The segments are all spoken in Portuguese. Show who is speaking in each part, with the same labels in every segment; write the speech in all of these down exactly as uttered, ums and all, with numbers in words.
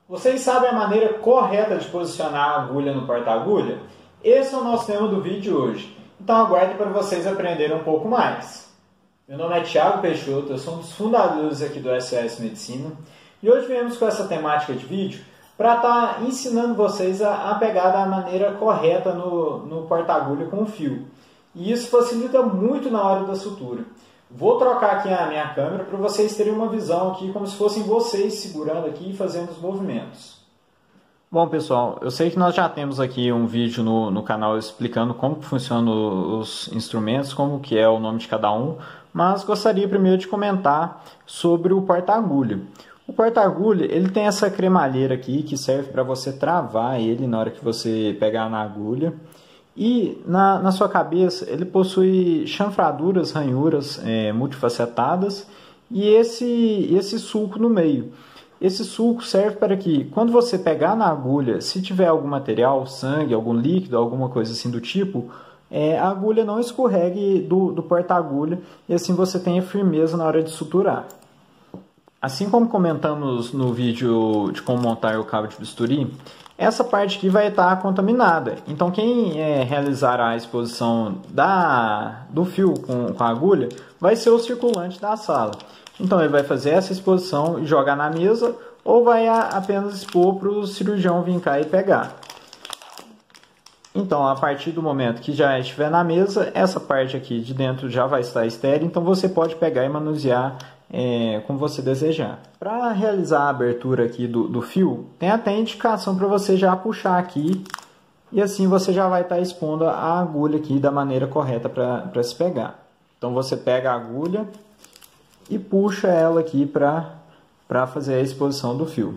Speaker 1: Vocês sabem a maneira correta de posicionar a agulha no porta-agulha? Esse é o nosso tema do vídeo de hoje, então aguardo para vocês aprenderem um pouco mais. Meu nome é Thiago Peixoto, eu sou um dos fundadores aqui do S O S Medicina e hoje viemos com essa temática de vídeo para estar tá ensinando vocês a, a pegar da maneira correta no, no porta-agulha com o fio. E isso facilita muito na hora da sutura. Vou trocar aqui a minha câmera para vocês terem uma visão aqui, como se fossem vocês segurando aqui e fazendo os movimentos. Bom pessoal, eu sei que nós já temos aqui um vídeo no, no canal explicando como funcionam os instrumentos, como que é o nome de cada um, mas gostaria primeiro de comentar sobre o porta-agulha. O porta-agulha ele tem essa cremalheira aqui que serve para você travar ele na hora que você pegar na agulha. E na, na sua cabeça ele possui chanfraduras, ranhuras é, multifacetadas e esse, esse sulco no meio. Esse sulco serve para que quando você pegar na agulha, se tiver algum material, sangue, algum líquido, alguma coisa assim do tipo, é, a agulha não escorregue do, do porta-agulha e assim você tenha firmeza na hora de suturar. Assim como comentamos no vídeo de como montar o cabo de bisturi, essa parte aqui vai estar contaminada. Então quem é, realizar a exposição da, do fio com, com a agulha vai ser o circulante da sala. Então ele vai fazer essa exposição e jogar na mesa ou vai a, apenas expor para o cirurgião vir cá e pegar. Então a partir do momento que já estiver na mesa, essa parte aqui de dentro já vai estar estéril, então você pode pegar e manusear É, como você desejar. Para realizar a abertura aqui do, do fio, tem até indicação para você já puxar aqui e assim você já vai estar tá expondo a agulha aqui da maneira correta para se pegar. Então você pega a agulha e puxa ela aqui para fazer a exposição do fio.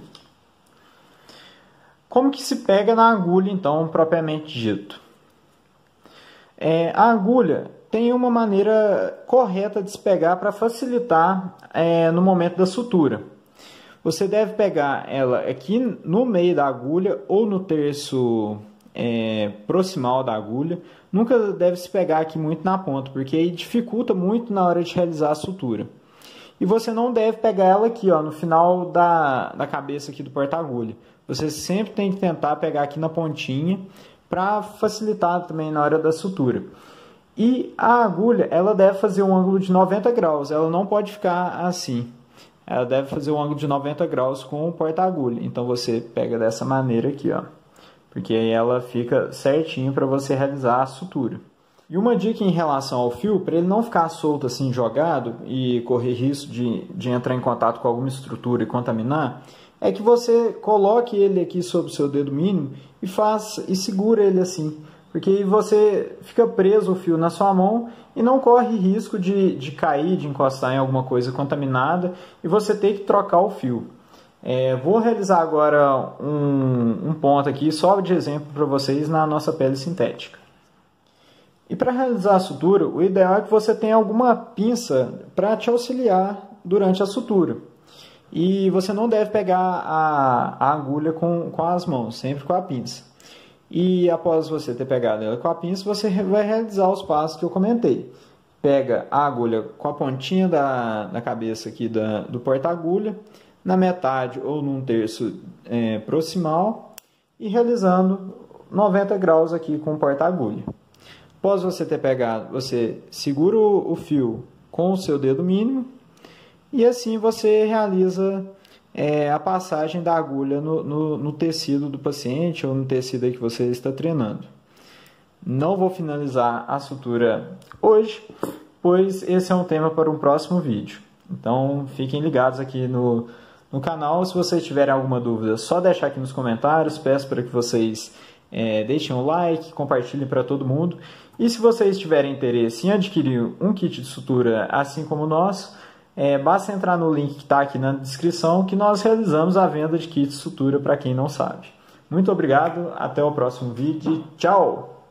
Speaker 1: Como que se pega na agulha então, propriamente dito? É, a agulha tem uma maneira correta de se pegar para facilitar é, no momento da sutura. Você deve pegar ela aqui no meio da agulha ou no terço é, proximal da agulha. Nunca deve se pegar aqui muito na ponta, porque aí dificulta muito na hora de realizar a sutura. E você não deve pegar ela aqui, ó, no final da, da cabeça aqui do porta-agulha. Você sempre tem que tentar pegar aqui na pontinha para facilitar também na hora da sutura. E a agulha, ela deve fazer um ângulo de noventa graus, ela não pode ficar assim. Ela deve fazer um ângulo de noventa graus com o porta-agulha. Então você pega dessa maneira aqui, ó. Porque aí ela fica certinho para você realizar a sutura. E uma dica em relação ao fio, para ele não ficar solto assim, jogado e correr risco de, de entrar em contato com alguma estrutura e contaminar, é que você coloque ele aqui sobre o seu dedo mínimo e, faça, e segura ele assim. Porque aí você fica preso o fio na sua mão e não corre risco de, de cair, de encostar em alguma coisa contaminada e você ter que trocar o fio. É, vou realizar agora um, um ponto aqui só de exemplo para vocês na nossa pele sintética. E para realizar a sutura, o ideal é que você tenha alguma pinça para te auxiliar durante a sutura. E você não deve pegar a, a agulha com, com as mãos, sempre com a pinça. E após você ter pegado ela com a pinça, você vai realizar os passos que eu comentei. Pega a agulha com a pontinha da, da cabeça aqui da, do porta-agulha, na metade ou num terço é, proximal, e realizando noventa graus aqui com o porta-agulha. Após você ter pegado, você segura o, o fio com o seu dedo mínimo, e assim você realiza É a passagem da agulha no, no, no tecido do paciente ou no tecido aí que você está treinando. Não vou finalizar a sutura hoje, pois esse é um tema para um próximo vídeo. Então fiquem ligados aqui no, no canal. Se vocês tiverem alguma dúvida, só deixar aqui nos comentários. Peço para que vocês é, deixem um like, compartilhem para todo mundo. E se vocês tiverem interesse em adquirir um kit de sutura assim como o nosso, É, basta entrar no link que está aqui na descrição que nós realizamos a venda de kits de sutura para quem não sabe. Muito obrigado, até o próximo vídeo, tchau!